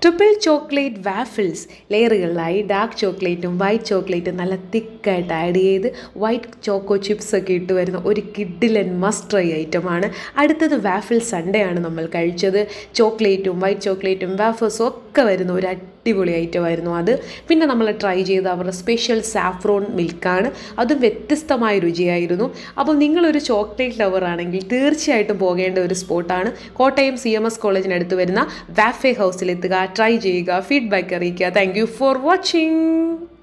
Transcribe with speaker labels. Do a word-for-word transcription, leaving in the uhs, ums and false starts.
Speaker 1: Triple chocolate waffles ലെയറുകളിലായി dark ചോക്ലേറ്റും white ചോക്ലേറ്റും നല്ല തിക്കായിട്ട് ആഡ് ചെയ്ത് വൈറ്റ് ചോക്കോ ചിപ്സ് ഒക്കെ ഇട്ട് വരുന്ന ഒരു കിഡിലൻ മസ്റ്റ് ട്രൈ ഐറ്റമാണ്. അടുത്തത് വാഫിൾ സൺഡേ ആണ് നമ്മൾ കഴിച്ചത്. ചോക്ലേറ്റും വൈറ്റ് ചോക്ലേറ്റും വാഫേഴ്സും ഒക്കെ വരുന്ന ഒരു അടിപൊളി ഐറ്റമായിരുന്നു അത്. പിന്നെ നമ്മൾ ട്രൈ ചെയ്ത അവരുടെ സ്പെഷ്യൽ സാഫ്രോൺ മിൽക്കാണ്, അതും വ്യത്യസ്തമായ രുചിയായിരുന്നു. അപ്പോൾ നിങ്ങളൊരു ചോക്ലേറ്റ് ലവർ ആണെങ്കിൽ തീർച്ചയായിട്ടും പോകേണ്ട ഒരു സ്പോട്ടാണ്. കോട്ടയം സി എം എസ് കോളേജിനടുത്ത് വരുന്ന വാഫെ ഹൗസിലെത്തുക, ട്രൈ ചെയ്യുക, ഫീഡ്ബാക്ക് അറിയിക്കുക. Thank you for watching.